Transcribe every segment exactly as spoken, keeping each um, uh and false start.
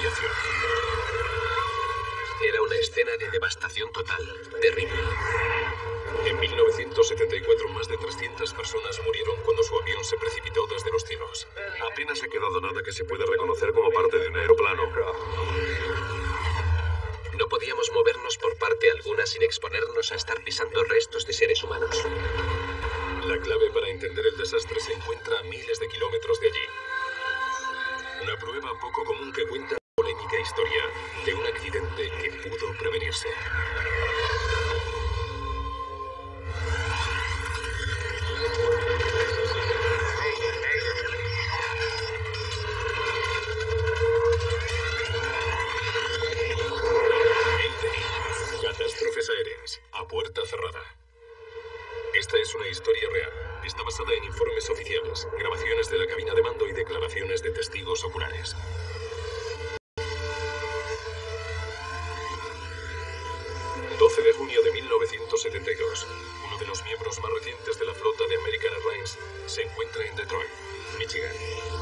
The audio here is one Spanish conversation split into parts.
humillación. Era una escena de devastación total, terrible. En mil novecientos setenta y cuatro, más de trescientas personas murieron cuando su avión se precipitó desde los cielos. Apenas ha quedado nada que se pueda reconocer como parte de un aeroplano. No podíamos movernos por parte alguna sin exponernos a estar pisando restos de seres humanos. La clave para entender el desastre se encuentra a miles de kilómetros de allí. Una prueba poco común que cuenta la polémica historia de un accidente que pudo prevenirse. Catástrofes aéreas, a puerta cerrada. Esta es una historia real. Está basada en informes oficiales, grabaciones de la cabina de mando y declaraciones de testigos oculares. doce de junio de mil novecientos setenta y dos. Uno de los miembros más recientes de la flota de American Airlines se encuentra en Detroit, Michigan.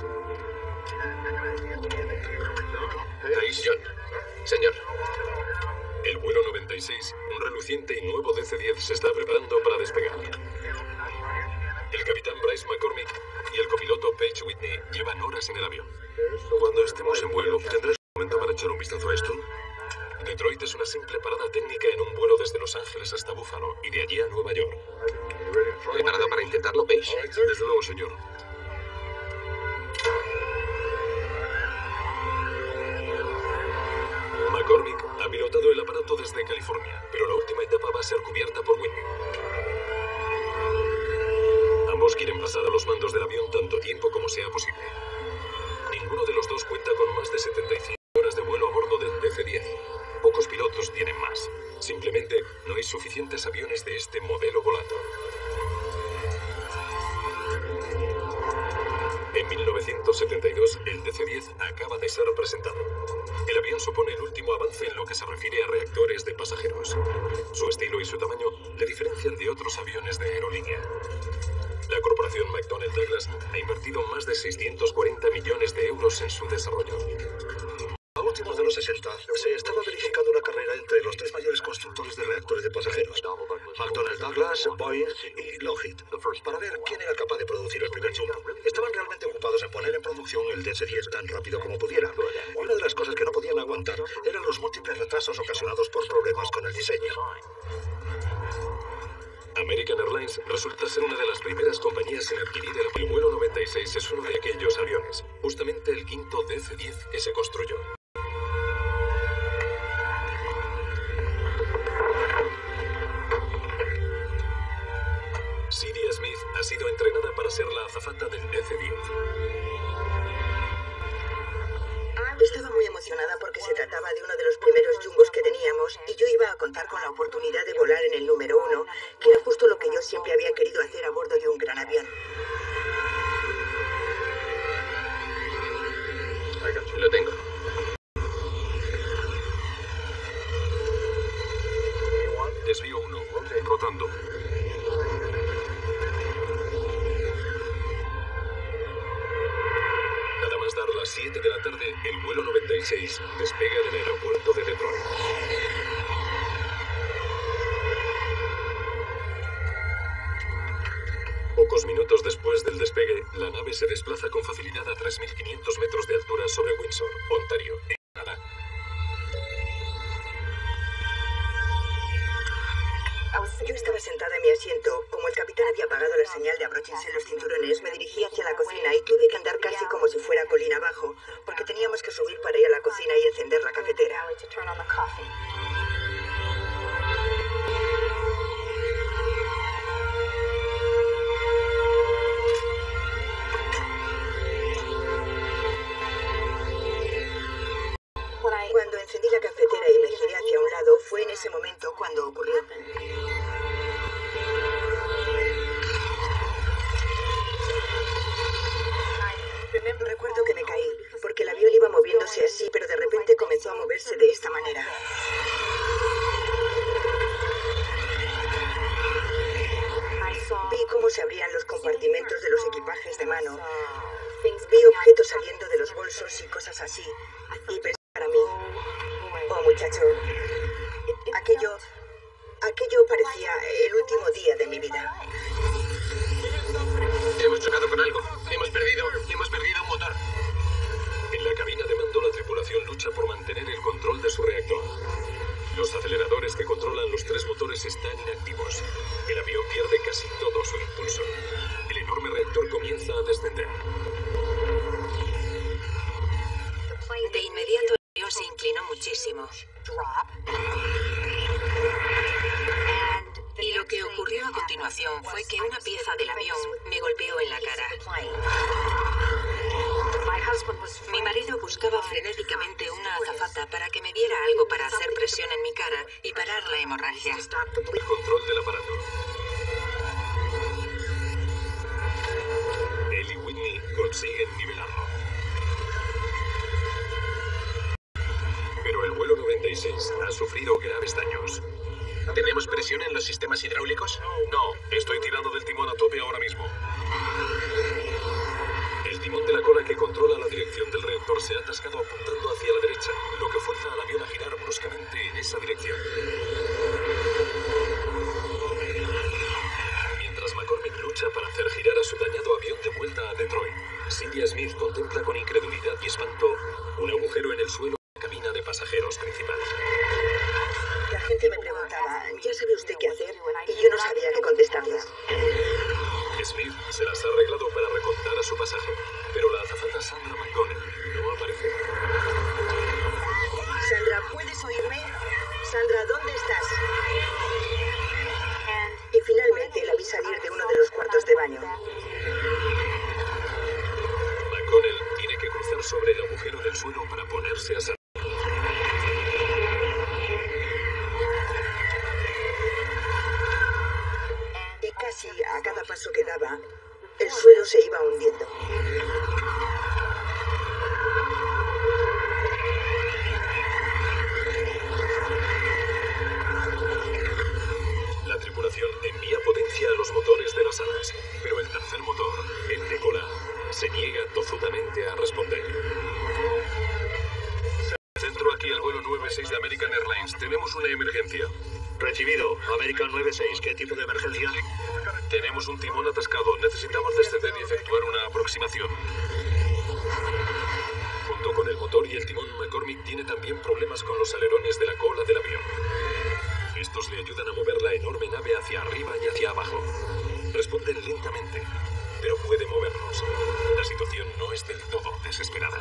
John. Señor. El vuelo noventa y seis, un reluciente y nuevo D C diez, se está preparando para despegar. El capitán Bryce McCormick y el copiloto Paige Whitney llevan horas en el avión. Cuando estemos en vuelo, ¿tendrás un momento para echar un vistazo a esto? Detroit es una simple parada técnica en un vuelo desde Los Ángeles hasta Buffalo y de allí a Nueva York. ¿Preparado para intentarlo, Paige? Desde luego, señor. McCormick ha pilotado el aparato desde California, pero la última etapa va a ser cubierta por Whitney. Ambos quieren pasar a los mandos del avión tanto tiempo como sea posible. Ninguno de los dos cuenta con más de setenta y cinco horas de vuelo a bordo del D C diez. Pocos pilotos tienen más. Simplemente no hay suficientes aviones de este modelo volando. En mil novecientos setenta y dos, el D C diez acaba de ser presentado. El avión supone el último avance en lo que se refiere a reactores de pasajeros. Su estilo y su tamaño le diferencian de otros aviones de aerolínea. La corporación McDonnell Douglas ha invertido más de seiscientos cuarenta millones de euros en su desarrollo. A últimos de los sesenta, se estaba verificando una carrera entre los tres mayores constructores de reactores de pasajeros, McDonnell Douglas, Boeing y Lockheed, para ver quién era capaz de producir el primer jumbo. Estaban realmente ocupados en poner en producción el D C diez tan rápido como pudieran. Y una de las cosas que no podían aguantar eran los múltiples retrasos ocasionados por problemas con el diseño. American Airlines resulta ser una de las primeras compañías en adquirir el, el vuelo noventa y seis. Es uno de aquellos aviones, justamente el quinto D C diez que se construyó. Siria Smith ha sido entrenada para ser la azafata del D C diez. Estaba muy emocionada porque se trataba de uno de los primeros jumbos que teníamos y yo iba a contar con la oportunidad de volar en el número uno, que era justo lo que yo siempre había querido hacer a bordo de un gran avión. Lo tengo. Desvío uno, rotando. Nada más dar las siete de la tarde, el vuelo noventa y seis despega del aeropuerto de Detroit. Pocos minutos después del despegue, la nave se desplaza con facilidad a tres mil quinientos metros de altura sobre Windsor, Ontario, en Canadá. Yo estaba sentada en mi asiento. Como el capitán había apagado la señal de abróchense los cinturones, me dirigí hacia la cocina y tuve que andar casi como si fuera colina abajo, porque teníamos que subir para ir a la cocina y encender la cafetera. Cuando encendí la cafetera y me giré hacia un lado, fue en ese momento cuando ocurrió. Recuerdo que me caí, porque el avión iba moviéndose así, pero de repente comenzó a moverse de esta manera. Vi cómo se abrían los compartimentos de los equipajes de mano. Vi objetos saliendo de los bolsos y cosas así. Y pensé para muchacho. Aquello... Aquello parecía el último día de mi vida. Hemos chocado con algo. Hemos perdido... Hemos perdido un motor. En la cabina de mando, la tripulación lucha por mantener el control de su reactor. Los aceleradores que controlan los tres motores están inactivos. El avión pierde casi todo su impulso. El enorme reactor comienza a descender. De inmediato el avión se inclinó muchísimo. Y lo que ocurrió a continuación fue que una pieza del avión me golpeó en la cara. Mi marido buscaba frenéticamente una azafata para que me diera algo para hacer presión en mi cara y parar la hemorragia. El control del aparato. Él y Whitney consiguen nivelarlo. Pero el vuelo noventa y seis ha sufrido graves daños. ¿Tenemos presión en los sistemas hidráulicos? No, estoy tirando del timón a tope ahora mismo. El timón de la cola que controla la dirección del reactor se ha atascado apuntando hacia la derecha, lo que fuerza al avión a girar bruscamente en esa dirección. Mientras McCormick lucha para hacer girar a su dañado avión de vuelta a Detroit, Cynthia Smith contempla con incredulidad y espanto un agujero en el suelo de la cabina de pasajeros principal. La gente me preguntaba, ¿ya sabe usted qué hacer? Y yo no sabía qué contestarles. Smith se las ha arreglado para recontar a su pasaje, pero la azafata Sandra McDonnell no aparece. Sandra, ¿puedes oírme? Sandra, ¿dónde estás? Y finalmente la vi salir de uno de los cuartos de baño. McConnell tiene que cruzar sobre el agujero del suelo para ponerse a salvo. Y casi a cada paso que daba, el suelo se iba hundiendo. La tripulación envía potencia a los motores de las alas, pero el tercer motor, el de cola, se niega tozudamente a responder. Centro aquí el vuelo nueve seis de American Airlines. Tenemos una emergencia. Recibido. American nueve seis. ¿Qué tipo de emergencia? Tenemos un timón atascado. Necesitamos descender y efectuar una aproximación. Junto con el motor y el timón, McCormick tiene también problemas con los alerones de la cola del avión. Estos le ayudan a mover la enorme nave hacia arriba y hacia abajo. Responden lentamente, pero puede moverlos. La situación no es del todo desesperada.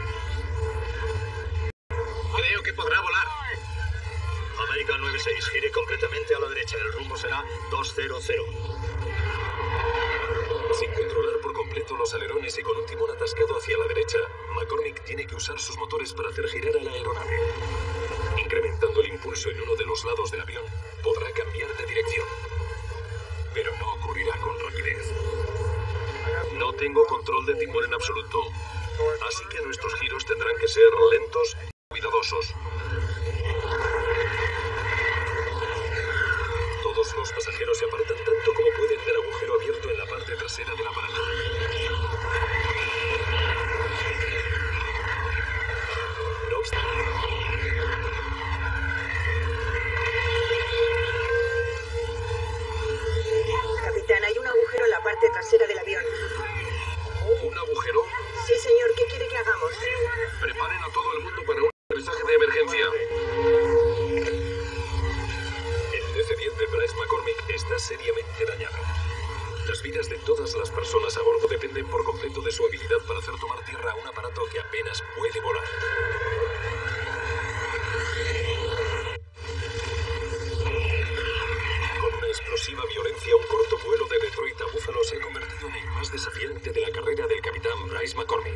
Creo que podrá volar. American nueve seis. Gire completamente a la derecha. El rumbo será dos cero cero. Sin controlar por completo los alerones y con un timón atascado hacia la derecha, McCormick tiene que usar sus motores para hacer girar a la aeronave. Incrementando el impulso en uno de los lados del avión, podrá cambiar de dirección. Pero no ocurrirá con rapidez. No tengo control de timón en absoluto. Así que nuestros giros tendrán que ser lentos y cuidadosos. Todos los pasajeros se apartan tanto como pueden del agujero abierto en la parte trasera del aparato. No obstante, Capitán, hay un agujero en la parte trasera del avión. ¿Un agujero? Sí, señor, ¿qué quiere que hagamos? Preparen a todo el mundo para un aterrizaje de emergencia. el D C diez de Bryce McCormick está seriamente dañado. Las vidas de todas las personas a bordo dependen por completo de su habilidad para hacer tomar tierra a un aparato que apenas puede volar. Con una explosiva violencia, un corto vuelo de Detroit a Buffalo se ha convertido en el más desafiante de la carrera del capitán Bryce McCormick.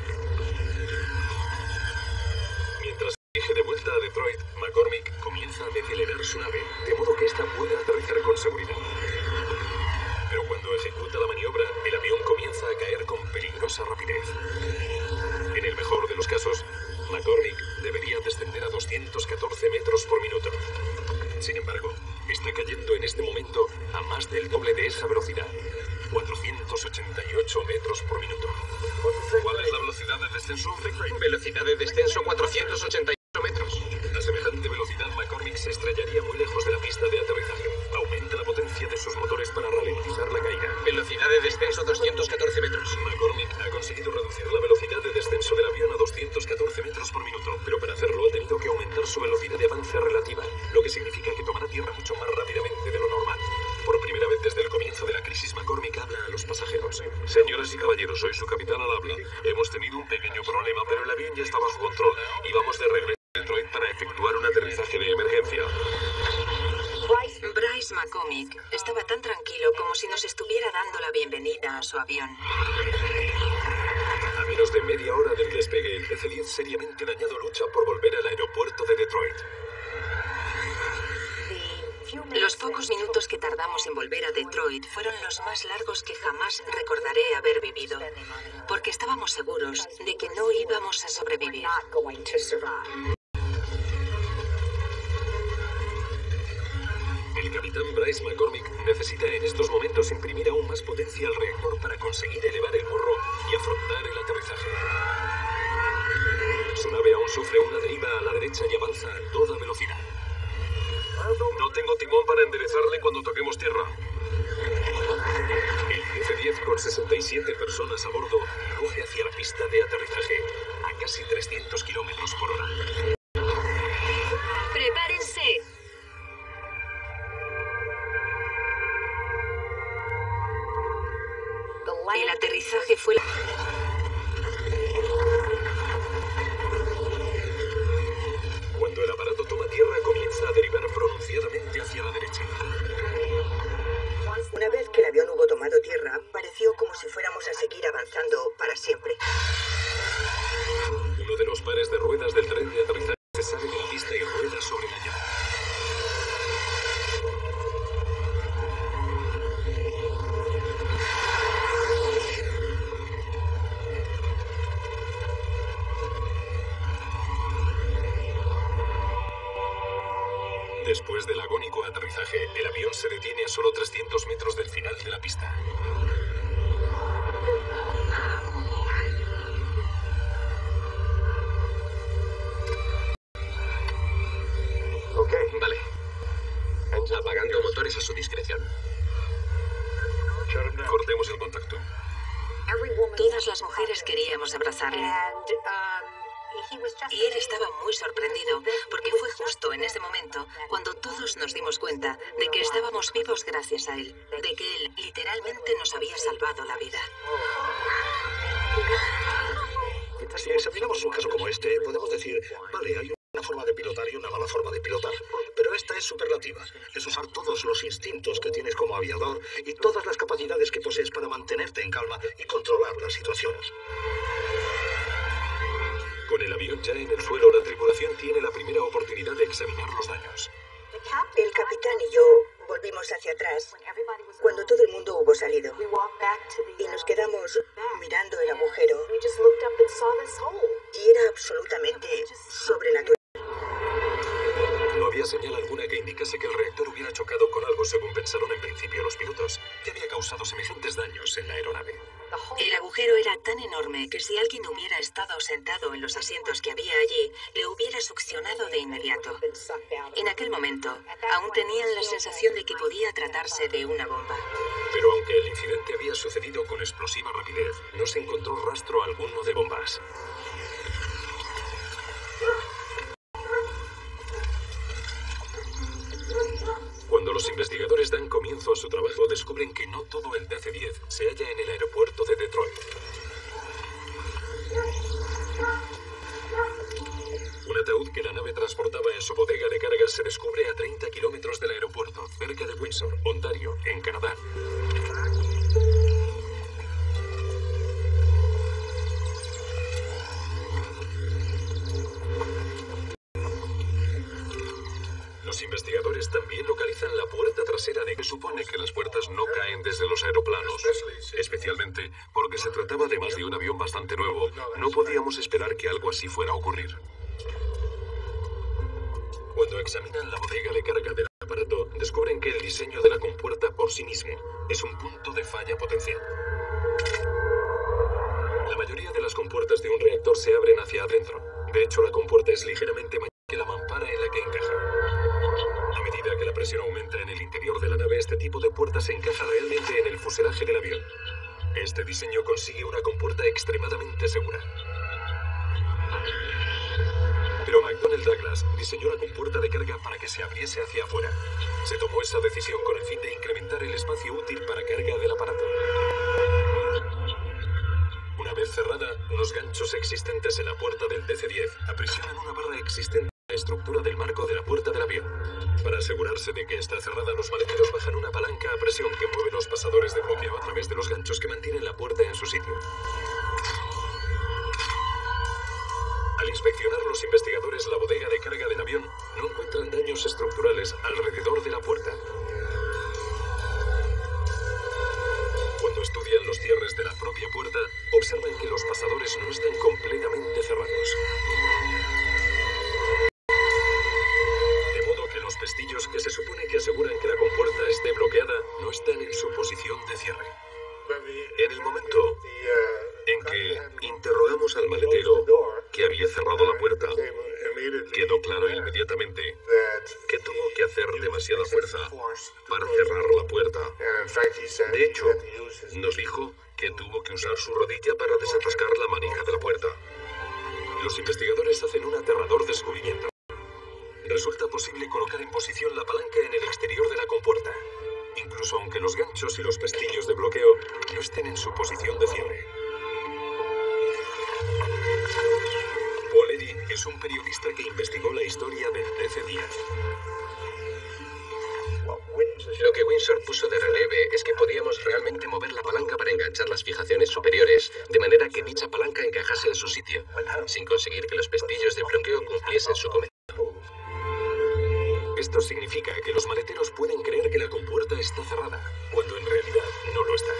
Mientras dirige de vuelta a Detroit, McCormick comienza a decelerar su nave, de modo que ésta pueda aterrizar con seguridad. Pero cuando ejecuta la maniobra, el avión comienza a caer con peligrosa rapidez. En el mejor de los casos, McCormick debería descender a doscientos catorce metros por minuto. Sin embargo, está cayendo en este momento a más del doble de esa velocidad, cuatrocientos ochenta y ocho metros por minuto. ¿Cuál es la velocidad de descenso? Velocidad de descenso cuatrocientos ochenta y ocho metros. A semejante velocidad, minuto, pero para hacerlo ha tenido que aumentar su velocidad de avance relativa, lo que significa que tomará tierra mucho más rápidamente de lo normal. Por primera vez desde el comienzo de la crisis, McCormick habla a los pasajeros. Señoras y caballeros, soy su capitán al habla. Hemos tenido un pequeño problema, pero el avión ya está bajo control y vamos de regreso a Detroit para efectuar un aterrizaje de emergencia. Bryce McCormick estaba tan tranquilo como si nos estuviera dando la bienvenida a su avión. A menos de media hora del despegue, el D C diez seriamente dañado lucha por volver al aeropuerto de Detroit. Los pocos minutos que tardamos en volver a Detroit fueron los más largos que jamás recordaré haber vivido, porque estábamos seguros de que no íbamos a sobrevivir. El capitán Bryce McCormick necesita en estos momentos imprimir aún más potencia al reactor para conseguir elevar el morro y afrontar el aterrizaje. Su nave aún sufre una deriva a la derecha y avanza a toda velocidad. No tengo timón para enderezarle cuando toquemos tierra. El D C diez, con sesenta y siete personas a bordo, ruge hacia la pista de aterrizaje a casi trescientos kilómetros por hora. ¡Prepárense! El aterrizaje fue la... Cuando el aparato toma tierra, comienza a derivar pronunciadamente hacia la derecha. Una vez que el avión hubo tomado tierra, pareció como si fuéramos a seguir avanzando para siempre. Uno de los pares de ruedas del tren de aterrizaje se sale de la pista y rueda sobre la llave. Después del agónico aterrizaje, el avión se detiene a solo trescientos metros del final de la pista. Ok, vale. Apagando motores a su discreción. Cortemos el contacto. Todas las mujeres queríamos abrazarle. Y él estaba muy sorprendido, porque fue justo en ese momento cuando todos nos dimos cuenta de que estábamos vivos gracias a él, de que él literalmente nos había salvado la vida. Si examinamos un caso como este, podemos decir, vale, hay una forma de pilotar y una mala forma de pilotar, pero esta es superlativa. Es usar todos los instintos que tienes como aviador y todas las capacidades que posees para mantenerte en calma y controlar las situaciones. Con el avión ya en el suelo, la tripulación tiene la primera oportunidad de examinar los daños. El capitán y yo volvimos hacia atrás cuando todo el mundo hubo salido y nos quedamos mirando el agujero y era absolutamente sobrenatural. No había señal alguna que indicase que el reactor hubiera chocado con algo, según pensaron en principio los pilotos, que había causado semejantes daños en la aeronave. El agujero era tan enorme que si alguien hubiera estado sentado en los asientos que había allí, le hubiera succionado de inmediato. En aquel momento, aún tenían la sensación de que podía tratarse de una bomba. Pero aunque el incidente había sucedido con explosiva rapidez, no se encontró rastro alguno de bombas. Cuando los investigadores dan comienzo a su trabajo, descubren que no todo el D C diez se halla en el aeropuerto de Detroit. Un ataúd que la nave transportaba en su bodega de cargas se descubre a treinta kilómetros del aeropuerto, cerca de Windsor, Ontario, en Canadá. Los investigadores también localizan la puerta trasera de... Se supone que las puertas no caen desde los aeroplanos, especialmente porque se trataba de más de un avión bastante nuevo. No podíamos esperar que algo así fuera a ocurrir. Cuando examinan la bodega de carga del aparato, descubren que el diseño de la compuerta por sí mismo es un punto de falla potencial. La mayoría de las compuertas de un reactor se abren hacia adentro. De hecho, la compuerta es ligeramente mayor que la mampara en la que encaja. A medida que la presión aumenta en el interior de la nave, este tipo de puerta se encaja realmente en el fuselaje del avión. Este diseño consigue una compuerta extremadamente segura. Pero McDonnell Douglas diseñó la compuerta de carga para que se abriese hacia afuera. Se tomó esa decisión con el fin de incrementar el espacio útil para carga del aparato. Una vez cerrada, unos ganchos existentes en la puerta del D C diez aprisionan una barra existente en la estructura del marco de la puerta del avión. Para asegurarse de que está cerrada, los maleteros bajan una palanca a presión que mueve los pasadores de bloqueo a través de los ganchos que mantienen la puerta en su sitio. Al inspeccionar los investigadores la bodega de carga del avión, no encuentran daños estructurales alrededor de la puerta. Cuando estudian los cierres de la propia puerta, observan que los pasadores no están completamente cerrados. De modo que los pestillos que se supone que aseguran que la compuerta esté bloqueada no están en su posición de cierre. En el momento en que interrogamos al maletero que había cerrado la puerta, quedó claro inmediatamente que tuvo que hacer demasiada fuerza para cerrar la puerta. De hecho, nos dijo que tuvo que usar su rodilla para desatascar la manija de la puerta. Los investigadores hacen un aterrador descubrimiento. Resulta posible colocar en posición la palanca en el exterior de la compuerta, incluso aunque los ganchos y los pestillos de bloqueo no estén en su posición de cierre. Paul Eddy es un periodista que investigó la historia del D C diez. Lo que Windsor puso de relieve es que podíamos realmente mover la palanca para enganchar las fijaciones superiores, de manera que dicha palanca encajase en su sitio, sin conseguir que los pestillos de bloqueo cumpliesen su cometido. Esto significa que los maleteros pueden creer que la compuerta está cerrada, cuando en realidad no lo está.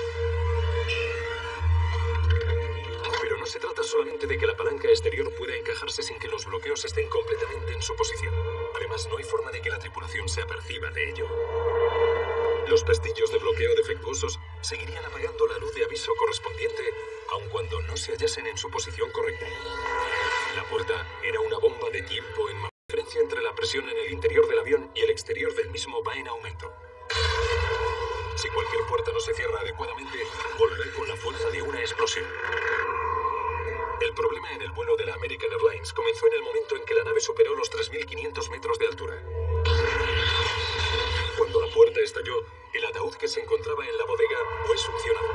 Pero no se trata solamente de que la palanca exterior pueda encajarse sin que los bloqueos estén completamente en su posición. Además, no hay forma de que la tripulación se aperciba de ello. Los pestillos de bloqueo defectuosos seguirían apagando la luz de aviso correspondiente, aun cuando no se hallasen en su posición correcta. La puerta era una bomba de tiempo en marcha. La diferencia entre la presión en el interior del avión y el exterior del mismo va en aumento. Si cualquier puerta no se cierra adecuadamente, volará con la fuerza de una explosión. El problema en el vuelo de la American Airlines comenzó en el momento en que la nave superó los tres mil quinientos metros de altura. Cuando la puerta estalló, el ataúd que se encontraba en la bodega fue succionado.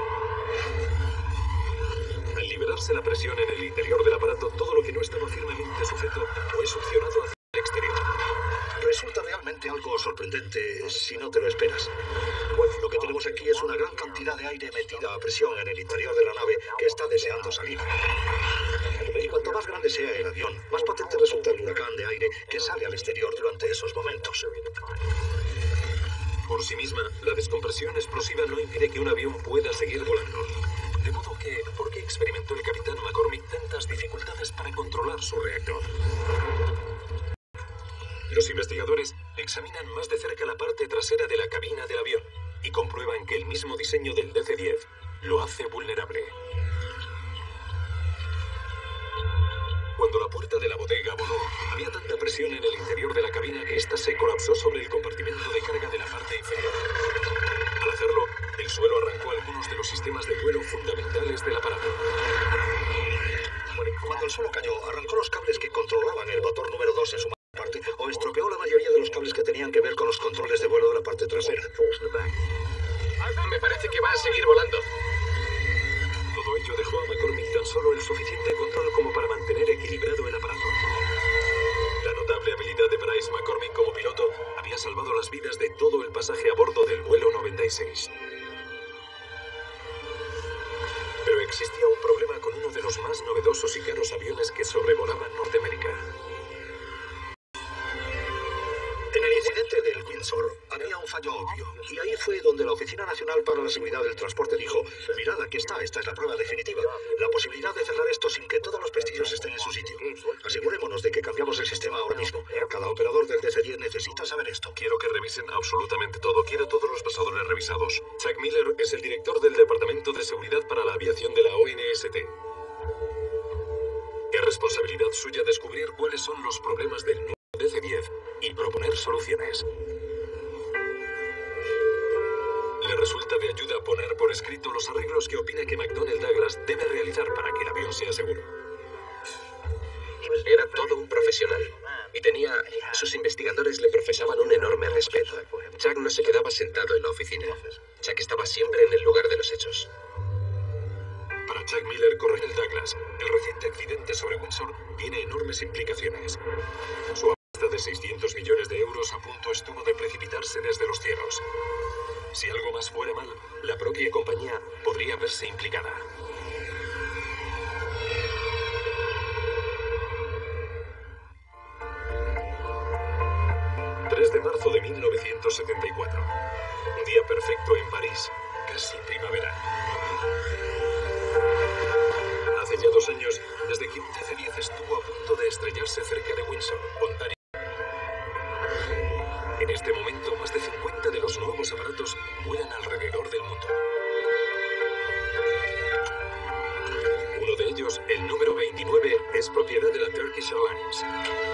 Al liberarse la presión en el interior del aparato, todo lo que no estaba firmemente sujeto fue succionado hacia el exterior. Resulta realmente algo sorprendente si no te lo esperas. Lo que tenemos aquí es una gran cantidad de aire metida a presión en el interior de la nave que está deseando salir. Y cuanto más grande sea el avión, más potente resulta el huracán de aire que sale al exterior durante esos momentos. Por sí misma, la descompresión explosiva no impide que un avión pueda seguir volando. De modo que, ¿por qué experimentó el capitán McCormick tantas dificultades para controlar su reactor? Los investigadores examinan más de cerca la parte trasera de la cabina del avión y comprueban que el mismo diseño del D C diez lo hace vulnerable. Cuando la puerta de la bodega voló, había tanta presión en el interior de la cabina que ésta se colapsó sobre el compartimento de carga de la parte inferior. Al hacerlo, el suelo arrancó algunos de los sistemas de vuelo fundamentales del aparato. Cuando el suelo cayó, arrancó los cables que controlaban el motor número dos en su parte, o estropeó la mayoría de los cables que tenían que ver con los controles de vuelo de la parte trasera. Me parece que va a seguir volando. Todo ello dejó a McCormick tan solo el suficiente control como para mantener equilibrado el aparato. La notable habilidad de Bryce McCormick como piloto había salvado las vidas de todo el pasaje a bordo del vuelo noventa y seis. Pero existía un problema con uno de los más novedosos y caros aviones que sobrevolaban Norteamérica. En el incidente del Windsor había un fallo obvio, y ahí fue donde la Oficina Nacional para la Seguridad del Transporte dijo: mirad, aquí está, esta es la prueba definitiva. La posibilidad de cerrar esto sin que todos los pestillos estén en su sitio. Asegurémonos de que cambiamos el sistema ahora mismo. Cada operador del D C diez necesita saber esto. Quiero que revisen absolutamente todo. Quiero todos los pasadores revisados. Chuck Miller es el director del Departamento de Seguridad para la Aviación de la O N S T. Es responsabilidad suya descubrir cuáles son los problemas del nuevo D C diez y proponer soluciones. Le resulta de ayuda poner por escrito los arreglos que opina que McDonnell Douglas debe realizar para que el avión sea seguro. Era todo un profesional. césped. Chuck no se quedaba sentado en la oficina. Chuck estaba siempre en el lugar de los hechos. Para Chuck Miller, coronel Douglas, el reciente accidente sobre Windsor tiene enormes implicaciones. Su apuesta de seiscientos millones de euros a punto estuvo de precipitarse desde los cielos. Si algo más fuera mal, la propia compañía podría verse implicada. tres de marzo de mil novecientos setenta y cuatro. Un día perfecto en París, casi primavera. Hace ya dos años, desde que un D C diez estuvo a punto de estrellarse cerca de Windsor, Ontario. En este momento, más de cincuenta de los nuevos aparatos vuelan alrededor del mundo. Uno de ellos, el número veintinueve, es propiedad de la Turkish Airlines.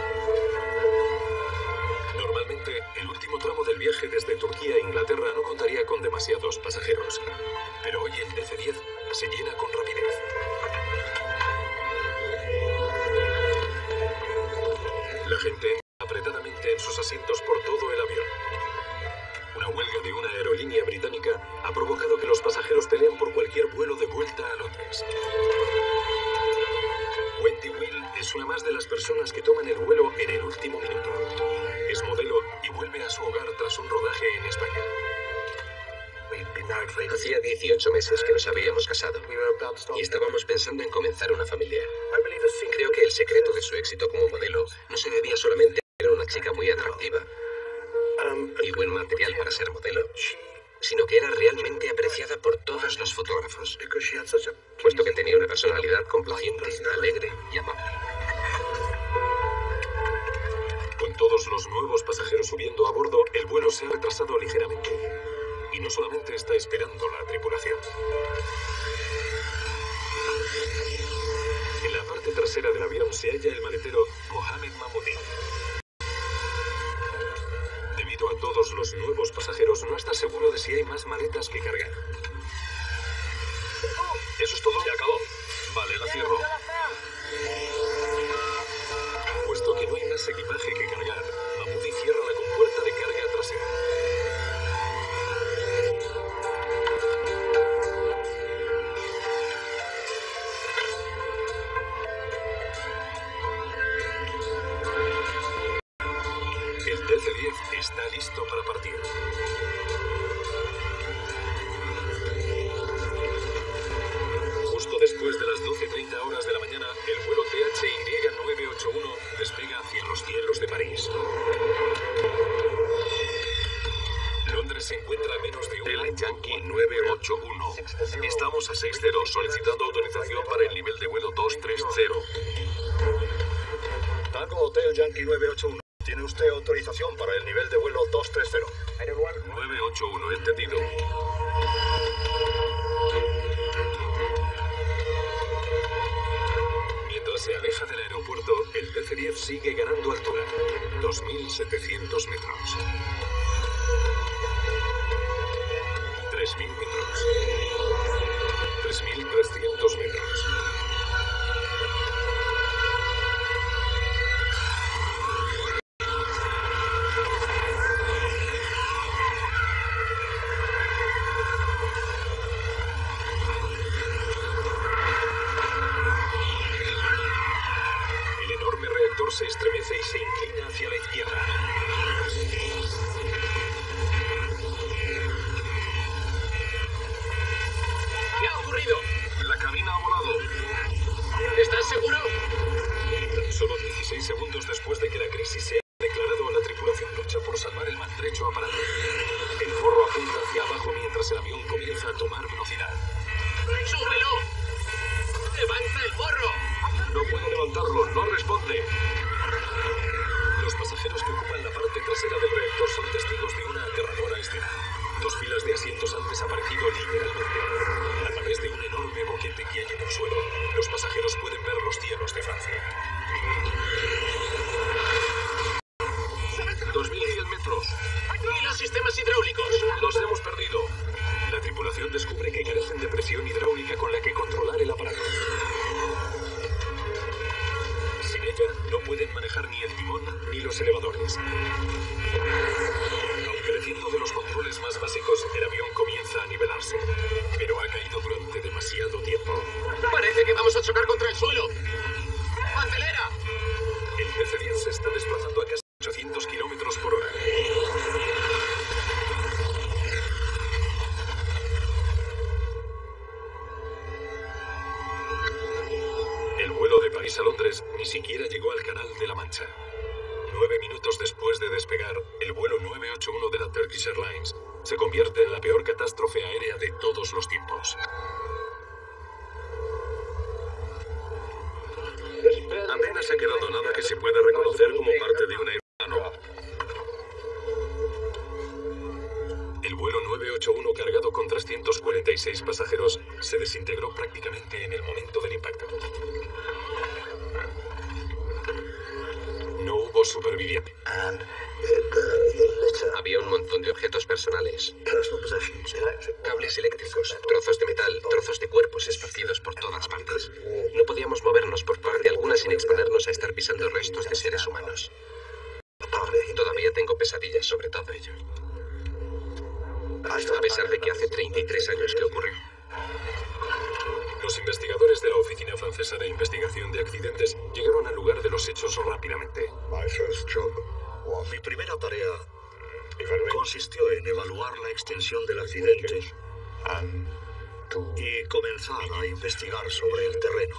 Normalmente, el último tramo del viaje desde Turquía a Inglaterra no contaría con demasiados pasajeros. Pero hoy el D C diez se llena con rapidez. La gente entra apretadamente en sus asientos por todo el avión. Una huelga de una aerolínea británica ha provocado que los pasajeros peleen por cualquier vuelo de vuelta a Londres. Wendy Will es una más de las personas que toman el vuelo en el último minuto. Es modelo y vuelve a su hogar tras un rodaje en España. Hacía dieciocho meses que nos habíamos casado y estábamos pensando en comenzar una familia. Creo que el secreto de su éxito como modelo no se debía solamente a ser una chica muy atractiva y buen material para ser modelo, sino que era realmente apreciada por todos los fotógrafos, puesto que tenía una personalidad complaciente, alegre y amable. Con todos los nuevos pasajeros subiendo a bordo, el vuelo se ha retrasado ligeramente. Y no solamente está esperando la tripulación. En la parte trasera del avión se halla el maletero Mohamed Mahmoudi. Debido a todos los nuevos pasajeros, no está seguro de si hay más maletas que cargar. ¿Eso es todo? Se acabó. Vale, la cierro. Puesto que no hay más equipaje que cargar, Mahmoudi cierra la compuerta de carga trasera. El D C diez está listo para partir. Justo después de las doce treinta horas de la mañana, el vuelo T H Y nueve ocho uno despega hacia los cielos de París. Londres se encuentra a menos de un... El Yankee nueve ocho uno. Estamos a seis cero, solicitando autorización para el nivel de vuelo doscientos treinta. Tango Hotel Yankee nueve ocho uno. Tiene usted autorización para el nivel de vuelo doscientos treinta. nueve ocho uno, entendido. Mientras se aleja del aeropuerto, el D C diez sigue ganando altura. dos mil setecientos metros. tres mil metros. tres mil trescientos metros. El enorme reactor se estremece y se inclina hacia la izquierda. ¿Qué ha ocurrido? La cabina ha volado. ¿Estás seguro? Tan solo dieciséis segundos después de que la crisis se ha declarado, la tripulación lucha por salvar el maltrecho aparato. El forro apunta hacia abajo mientras el avión comienza a tomar velocidad. ¡Súbelo! ¡Levanta el forro! No puedo levantarlo, no responde. Los pasajeros que ocupan la parte trasera del reactor son testigos de una aterradora escena. Dos filas de asientos han desaparecido literalmente. A través de un enorme boquete que hay en el suelo, los pasajeros pueden ver los cielos de Francia. ni el timón ni los elevadores. Aun creciendo de los controles más básicos, el avión comienza a nivelarse. Pero ha caído durante demasiado tiempo. Parece que vamos a chocar contra el suelo. ¡Acelera! El D C diez se está desplazando a casi ochocientos kilómetros por hora. El vuelo de París a Londres ni siquiera llegó al Canal de la Mancha. Nueve minutos después de despegar, el vuelo nueve ocho uno de la Turkish Airlines se convierte en la peor catástrofe aérea de todos los tiempos. Apenas ha quedado nada que se pueda reconocer como parte de un aeroplano. El vuelo nueve ocho uno cargado con trescientos cuarenta y seis pasajeros se desintegró prácticamente en el momento del impacto. No hubo supervivientes. Había un montón de objetos personales. Cables eléctricos, trozos de metal, trozos de cuerpos esparcidos por todas partes. No podíamos movernos por parte alguna sin exponernos a estar pisando restos de seres humanos. Todavía tengo pesadillas sobre todo ello. A pesar de que hace treinta y tres años que ocurrió. Los investigadores de la Oficina Francesa de Investigación de Accidentes llegaron al lugar de los hechos rápidamente. Mi primera tarea consistió en evaluar la extensión del accidente y comenzar a investigar sobre el terreno.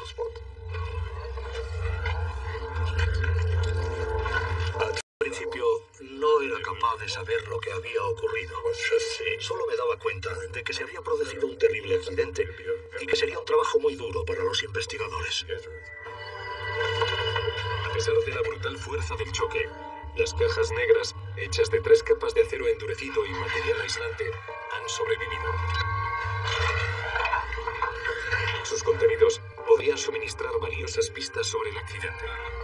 Al principio no era capaz de saber lo que había ocurrido. Solo me daba cuenta de que se había producido un terrible accidente y que sería un trabajo muy duro para los investigadores. A pesar de la brutal fuerza del choque, las cajas negras, hechas de tres capas de acero endurecido y material aislante, han sobrevivido. Sus contenidos podrían suministrar valiosas pistas sobre el accidente.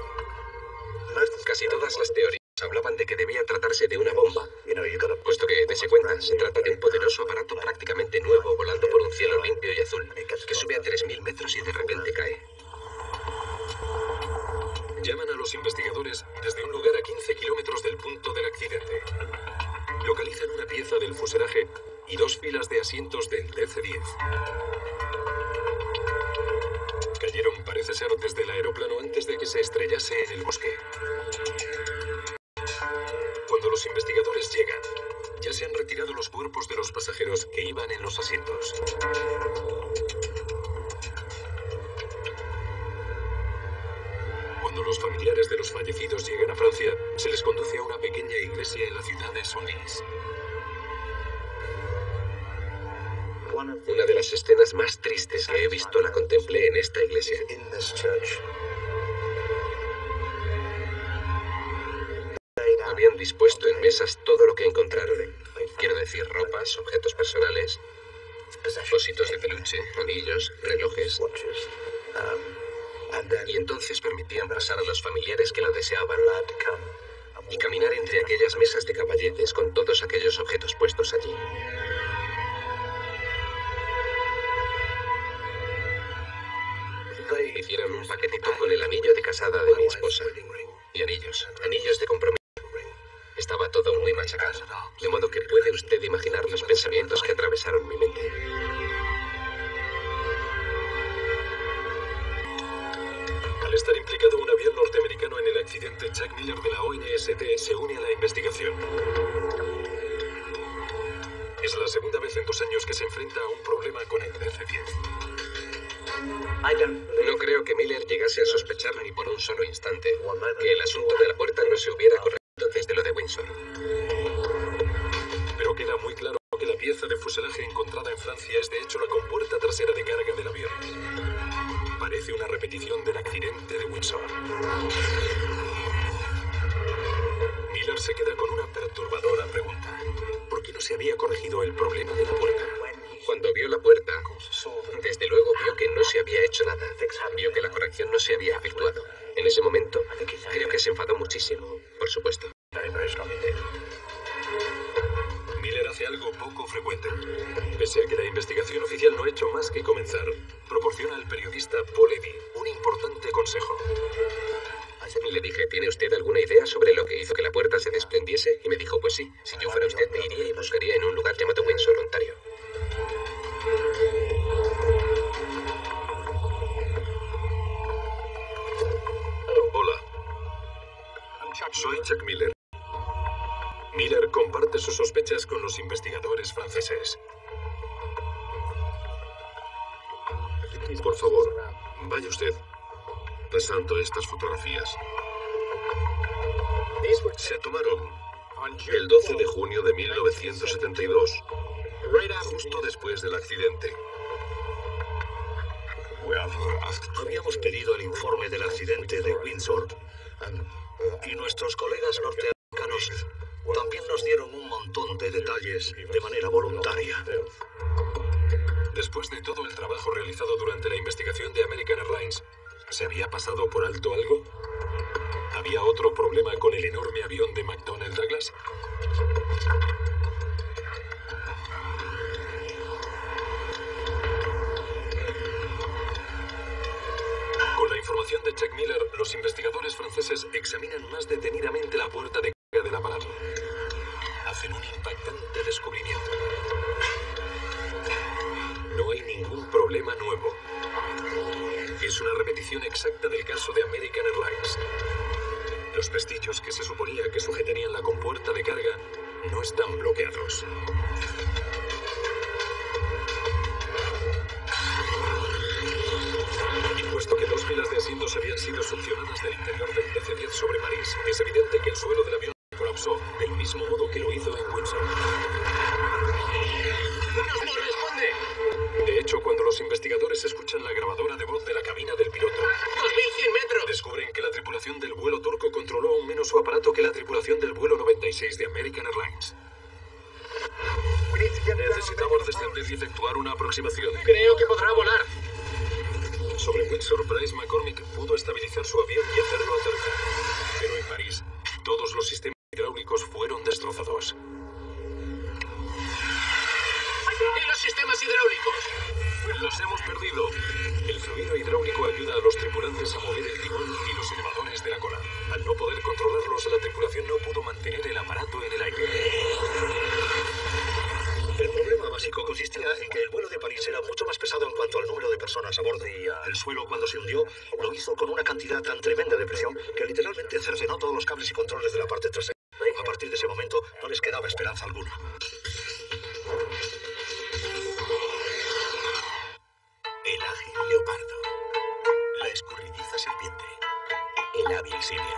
Casi todas las teorías hablaban de que debía tratarse de una bomba, puesto que, dese cuenta, se trata de un poderoso aparato prácticamente nuevo volando por un cielo limpio y azul, que sube a tres mil metros y de repente cae. Llaman a los investigadores desde un lugar a quince kilómetros del punto del accidente. Localizan una pieza del fuselaje y dos filas de asientos del D C diez. Cayeron, parece ser, desde el aeroplano antes de que se estrellase en el bosque. Cuando los investigadores llegan, ya se han retirado los cuerpos de los pasajeros que iban en los asientos. Cuando los familiares de los fallecidos llegan a Francia, se les conduce a una pequeña iglesia en la ciudad de Senlis. Una de las escenas más tristes que he visto la contemplé en esta iglesia. Habían dispuesto en mesas todo lo que encontraron. Quiero decir, ropas, objetos personales, ositos de peluche, anillos, relojes. Y entonces permitían pasar a los familiares que lo deseaban y caminar entre aquellas mesas de caballetes con todos aquellos objetos puestos allí. Hicieron un paquetito con el anillo de casada de mi esposa. Y anillos, anillos de compromiso. Estaba todo muy machacado, de modo que puede usted imaginar los pensamientos que atravesaron mi mente. Al estar implicado un avión norteamericano en el accidente, Chuck Miller de la O N S D se une a la investigación. Es la segunda vez en dos años que se enfrenta a un problema con el D C diez. No creo que Miller llegase a sospechar ni por un solo instante que el asunto de la puerta no se hubiera corregido desde lo de Windsor. Pero queda muy claro que la pieza de fuselaje encontrada en Francia es de hecho la compuerta trasera de carga del avión. Parece una repetición del accidente de Windsor. Miller se queda con una perturbadora pregunta. ¿Por qué no se había corregido el problema de la puerta? Cuando vio la puerta, desde luego vio que no se había hecho nada. Vio que la corrección no se había efectuado. En ese momento, creo que se enfadó muchísimo, por supuesto. Miller hace algo poco frecuente. Pese a que la investigación oficial no ha hecho más que comenzar, proporciona al periodista Paul Eddy un importante consejo. Le dije, ¿tiene usted alguna idea sobre lo que hizo que la puerta se desprendiese? Y me dijo, pues sí, si yo fuera usted me iría y buscaría en un lugar llamado Windsor, Ontario. Hola. Soy Chuck Miller. Miller comparte sus sospechas con los investigadores franceses. Por favor, vaya usted pasando estas fotografías. Se tomaron el doce de junio de mil novecientos setenta y dos, justo después del accidente. Habíamos pedido el informe del accidente de Windsor y nuestros colegas norteamericanos también nos dieron un montón de detalles de manera voluntaria. Después de todo el trabajo realizado durante la investigación de American Airlines, ¿se había pasado por alto algo? ¿Había otro problema con el enorme avión de McDonnell Douglas? Con la información de Chuck Miller, los investigadores franceses examinan más detenidamente la puerta de carga del aparato. Hacen un impactante descubrimiento. No hay ningún problema nuevo. Es una repetición exacta del caso de American Airlines. Los pestillos que se suponía que sujetarían la compuerta de carga no están bloqueados. Y puesto que dos filas de asientos habían sido succionadas del interior del D C diez sobre París, es evidente que el suelo del avión colapsó del mismo modo que lo hizo en Windsor. ¡No responde! De hecho, cuando los investigadores escuchan la grabadora de voz de la cabina del piloto, ¡dos mil cien metros! descubren que la tripulación del vuelo turco controló aún menos su aparato que la tripulación del vuelo noventa y seis de American Airlines. Necesitamos descender y efectuar una aproximación. Creo que podrá volar. Sobre Windsor, Bryce McCormick pudo estabilizar su avión y hacerlo aterrizar. Pero en París, todos los sistemas hidráulicos fueron destrozados. ¿Y los sistemas hidráulicos? Los hemos perdido. El fluido hidráulico ayuda a los tripulantes a mover el timón y los elevadores de la cola. Al no poder controlarlos, la tripulación no pudo mantener el aparato en el aire. El problema básico consistía en que el vuelo de París era mucho más pesado en cuanto al número de personas a bordo y el suelo, cuando se hundió, lo hizo con una cantidad tan tremenda de presión que literalmente cercenó todos los cables y controles de la parte trasera. A partir de ese momento no les quedaba esperanza alguna. El ágil leopardo, la escurridiza serpiente, el hábil simio.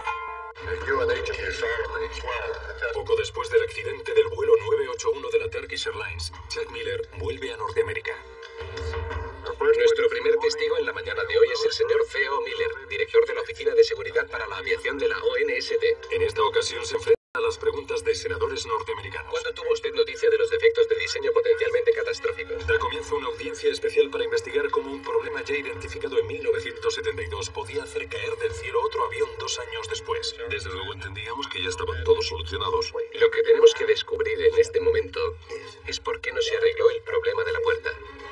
Poco después del accidente del vuelo nueve ochenta y uno de la Turkish Airlines, Chuck Miller vuelve a Norteamérica. Nuestro primer testigo en la mañana de hoy es el señor C O Miller, director de la Oficina de Seguridad para la Aviación de la O N S D. En esta ocasión se enfrenta a las preguntas de senadores norteamericanos. ¿Cuándo tuvo usted noticia de los defectos de diseño potencialmente catastróficos? Da comienzo una audiencia especial para investigar cómo un problema ya identificado en mil novecientos setenta y dos podía hacer caer del cielo otro avión dos años después. Desde luego entendíamos que ya estaban todos solucionados. Lo que tenemos que descubrir en este momento es por qué no se arregló el problema de la puerta.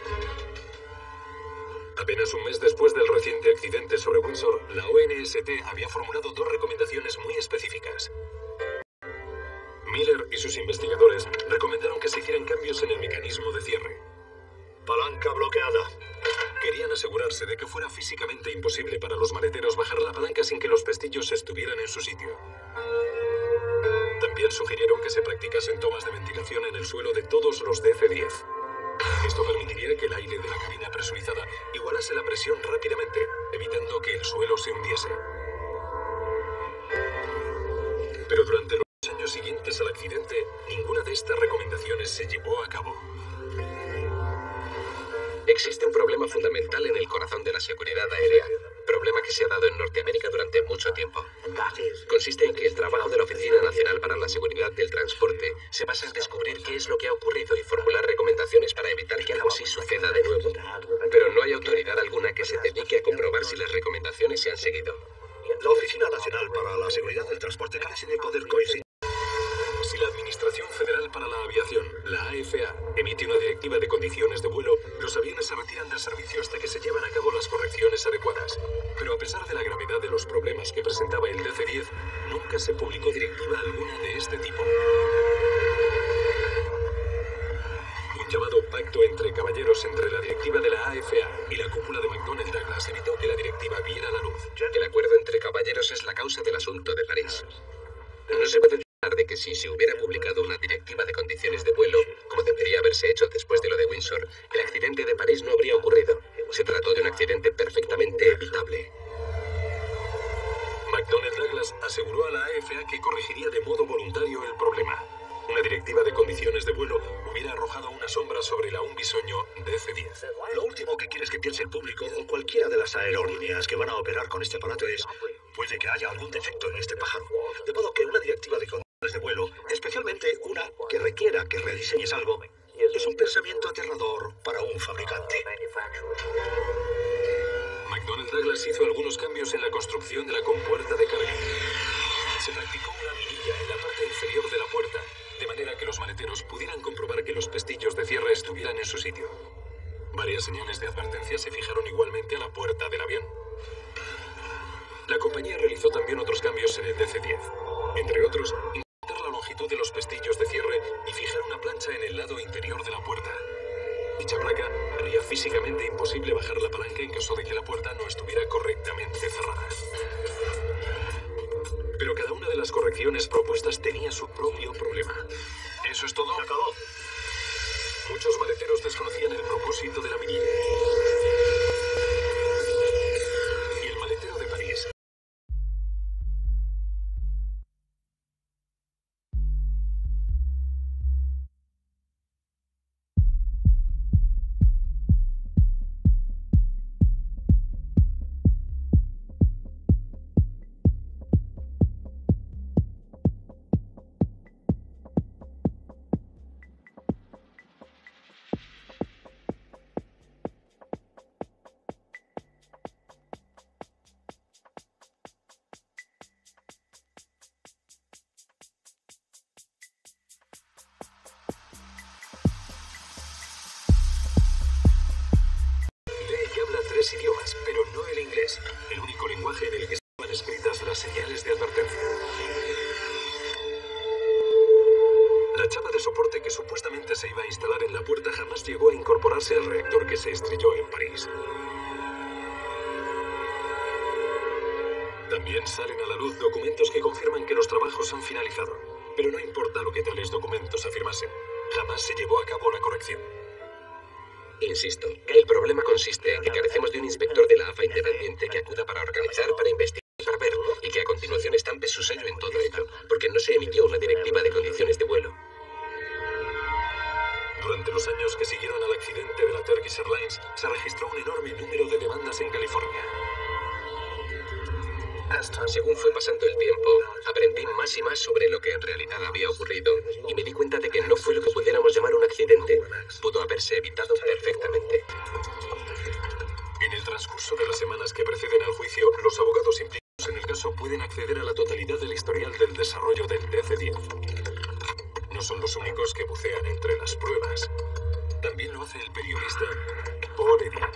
Apenas un mes después del reciente accidente sobre Windsor, la O N S D había formulado dos recomendaciones muy específicas. Miller y sus investigadores recomendaron que se hicieran cambios en el mecanismo de cierre. Palanca bloqueada. Querían asegurarse de que fuera físicamente imposible para los maleteros bajar la palanca sin que los pestillos estuvieran en su sitio. También sugirieron que se practicasen tomas de ventilación en el suelo de todos los D C diez. Esto permitiría que el aire de la cabina presurizada igualase la presión rápidamente, evitando que el suelo se hundiese. Pero durante los años siguientes al accidente, ninguna de estas recomendaciones se llevó a cabo. Existe un problema fundamental en el corazón de la seguridad aérea, problema que se ha dado en Norteamérica durante mucho tiempo. Consiste en que el trabajo de la Oficina Nacional para la Seguridad del Transporte se basa en descubrir qué es lo que ha ocurrido y formular recomendaciones para evitar que algo así suceda de nuevo. Pero no hay autoridad alguna que se dedique a comprobar si las recomendaciones se han seguido. La Oficina Nacional para la Seguridad del Transporte carece de poder coercitivo. Si la Administración Federal para la Aviación, la A F A, emite una directiva de condiciones de vuelo, los aviones se retiran del servicio hasta que se llevan a cabo las correcciones adecuadas. Pero Pero a pesar de la gravedad de los problemas que presentaba el D C diez, nunca se publicó directiva alguna de este tipo. Un llamado pacto entre caballeros entre la directiva de la A F A y la cúpula de McDonnell Douglas evitó que la directiva viera la luz. El acuerdo entre caballeros es la causa del asunto de París. No se puede dudar de que si se hubiera publicado una directiva de condiciones de vuelo, como debería haberse hecho después de lo de Windsor, el accidente de París no habría ocurrido. Se trató de un accidente perfectamente evitable. McDonnell Douglas aseguró a la A F A que corregiría de modo voluntario el problema. Una directiva de condiciones de vuelo hubiera arrojado una sombra sobre el aún bisoño D C diez. Lo último que quieres que piense el público o cualquiera de las aerolíneas que van a operar con este aparato es: puede que haya algún defecto en este pájaro. De modo que una directiva de condiciones de vuelo, especialmente una que requiera que rediseñes algo, es un pensamiento aterrador para un fabricante. McDonnell Douglas hizo algunos cambios en la construcción de la compuerta de carga. Se practicó una mirilla en la parte inferior de la puerta, de manera que los maleteros pudieran comprobar que los pestillos de cierre estuvieran en su sitio. Varias señales de advertencia se fijaron igualmente a la puerta del avión. La compañía realizó también otros cambios en el D C diez. Entre otros, incrementar la longitud de los pestillos de cierre y fijar una plancha en el lado interior de la puerta. Dicha placa haría físicamente imposible bajar la palanca en caso de que la puerta no estuviera correctamente cerrada. Pero cada una de las correcciones propuestas tenía su propio problema. ¿Eso es todo? Se acabó. Muchos maleteros desconocían el propósito de la mirilla. Y el maletero de París idiomas, pero no el inglés, el único lenguaje en el que estaban escritas las señales de advertencia. La chapa de soporte que supuestamente se iba a instalar en la puerta jamás llegó a incorporarse al reactor que se estrelló en París. También salen a la luz documentos que confirman que los trabajos han finalizado, pero no importa lo que tales documentos afirmasen, jamás se llevó a cabo la corrección. Insisto, el problema consiste en que carecemos de un inspector de la A F A independiente que acuda para organizar, para investigar y para ver, y que a continuación estampe su sello en todo ello, porque no se emitió una directiva de condiciones de vuelo. Durante los años que siguieron al accidente de la Turkish Airlines, se registró un enorme número de demandas en California. Según fue pasando el tiempo, aprendí más y más sobre lo que en realidad había ocurrido y me di cuenta de que no fue lo que pudiéramos llamar un accidente. Pudo haberse evitado perfectamente. En el transcurso de las semanas que preceden al juicio, los abogados implicados en el caso pueden acceder a la totalidad del historial del desarrollo del D C diez. No son los únicos que bucean entre las pruebas. También lo hace el periodista Paul Eddy.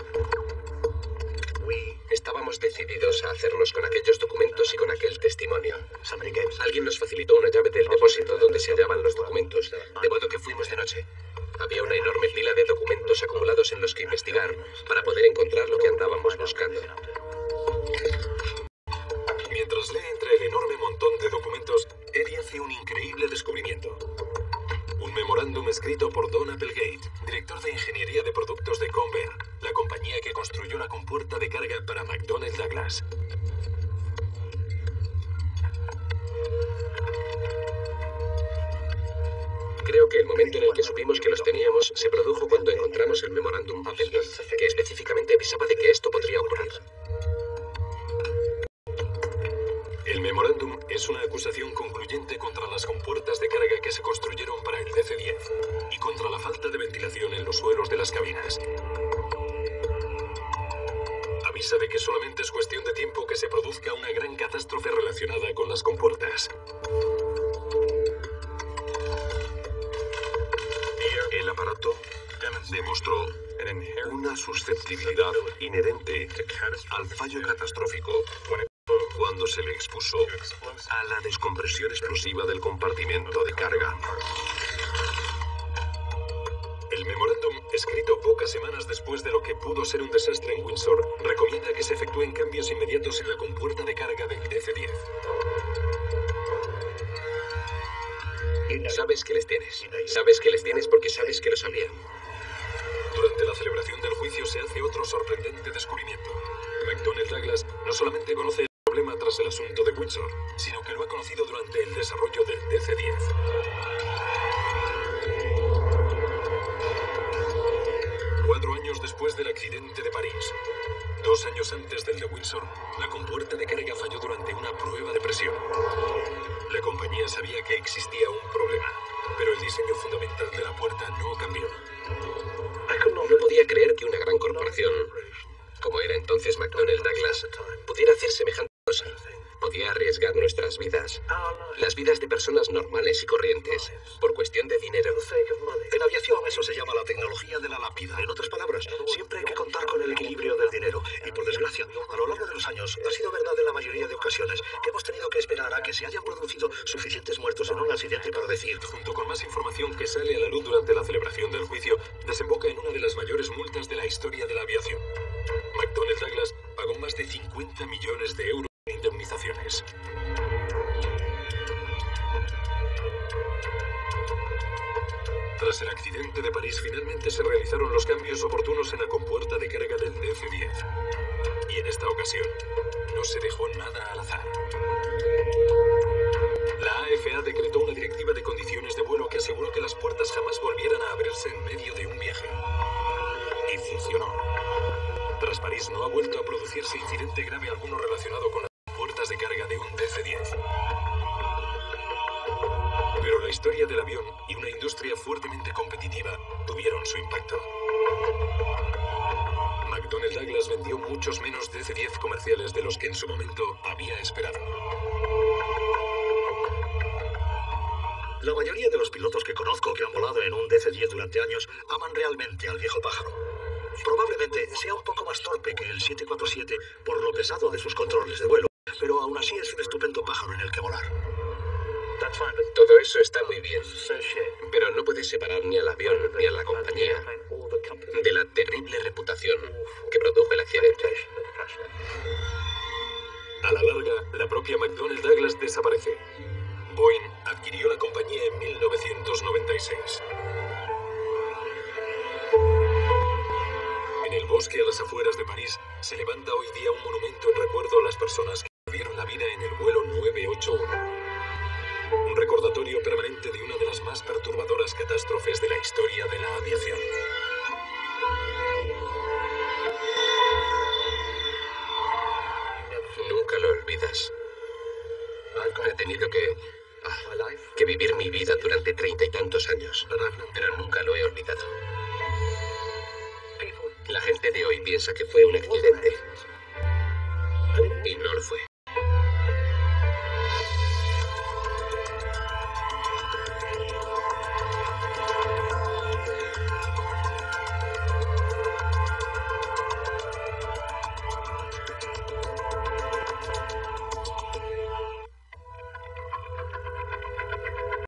Estábamos decididos a hacernos con aquellos documentos y con aquel testimonio. Alguien nos facilitó una llave del depósito donde se hallaban los documentos, de modo que fuimos de noche. Había una enorme pila de documentos acumulados en los que investigar para poder encontrar lo que andábamos buscando. Mientras lee entre el enorme montón de documentos, Eddie hace un increíble descubrimiento. Un memorándum escrito por Don Applegate, director de ingeniería de productos de Convair, la compañía que construyó la compuerta de carga para McDonnell Douglas. Creo que el momento en el que supimos que los teníamos se produjo cuando encontramos el memorándum Applegate, que específicamente avisaba de que esto podría ocurrir. El memorándum es una acusación concluyente contra las compuertas de carga que se construyeron para el D C diez y contra la falta de ventilación en los suelos de las cabinas. Avisa de que solamente es cuestión de tiempo que se produzca una gran catástrofe relacionada con las compuertas. El aparato demostró una susceptibilidad inherente al fallo catastrófico cuando se le expuso a la descompresión explosiva del compartimento de carga. El memorándum, escrito pocas semanas después de lo que pudo ser un desastre en Windsor, recomienda que se efectúen cambios inmediatos en la compuerta de carga del D C diez. Sabes que les tienes. Sabes que les tienes porque sabes que lo sabían. Durante la celebración del juicio se hace otro sorprendente descubrimiento. McDonnell Douglas no solamente conoce el problema tras el asunto de Windsor, sino que lo ha conocido durante el desarrollo del D C diez. Cuatro años después del accidente de París, dos años antes del de Windsor, la compuerta de carga falló durante una prueba de presión. La compañía sabía que existía un problema, pero el diseño fundamental de la puerta no cambió. No podía creer que una gran corporación, como era entonces McDonnell Douglas, pudiera hacer semejante cosa. Podía arriesgar nuestras vidas, las vidas de personas normales y corrientes, por cuestión de dinero. En aviación eso se llama la tecnología de la lápida. En otras palabras, siempre hay que contar con el equilibrio del dinero. Y por desgracia, a lo largo de los años, ha sido verdad en la mayoría de ocasiones que hemos tenido que esperar a que se hayan producido suficientes muertos en un accidente para decir... Junto con más información que sale a la luz durante la celebración del juicio, desemboca en una de las mayores multas de la historia de la aviación. McDonnell Douglas pagó más de cincuenta millones de euros en indemnizaciones. Tras el accidente de París, finalmente se realizaron los cambios oportunos en la compuerta de carga del D C diez. Y en esta ocasión, no se dejó nada al azar. La A F A decretó una directiva de condiciones de vuelo que aseguró que las puertas jamás volvieran a abrirse en medio de un viaje. Y funcionó. Tras París no ha vuelto a producirse incidente grave alguno relacionado con las puertas de carga de un D C diez. Pero la historia del avión y una industria fuertemente competitiva tuvieron su impacto. McDonnell Douglas vendió muchos menos D C diez comerciales de los que en su momento había esperado. La mayoría de los pilotos que conozco que han volado en un D C diez durante años aman realmente al viejo pájaro. Probablemente sea un poco más torpe que el siete cuatro siete por lo pesado de sus controles de vuelo, pero aún así es un estupendo pájaro en el que volar. Todo eso está muy bien, pero no puedes separar ni al avión ni a la compañía de la terrible reputación que produjo el accidente. A la larga, la propia McDonnell Douglas desaparece. Boeing adquirió la compañía en mil novecientos noventa y seis. En el bosque a las afueras de París se levanta hoy día un monumento en recuerdo a las personas que perdieron la vida en el vuelo nueve ocho uno. Un recordatorio permanente de una de las más perturbadoras catástrofes de la historia de la aviación. Nunca lo olvidas. He tenido que, ah, que vivir mi vida durante treinta y tantos años, pero nunca lo he olvidado. La gente de hoy piensa que fue un accidente, y no lo fue.